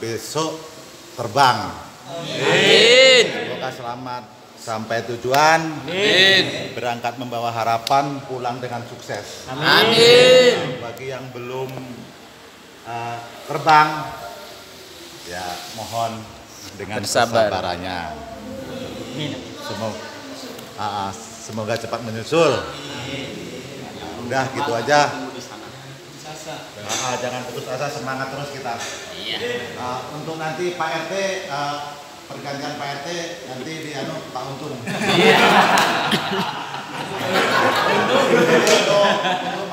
besok terbang. Amin. Semoga selamat sampai tujuan. Amin. Berangkat membawa harapan, pulang dengan sukses. Amin. Bagi yang belum terbang, ya mohon dengan bersabar. kesabarannya. Semoga cepat menyusul. Udah gitu aja. Jangan putus asa, semangat terus kita. Untuk nanti Pak RT, pergantian Pak RT nanti di Pak Untung. Untuk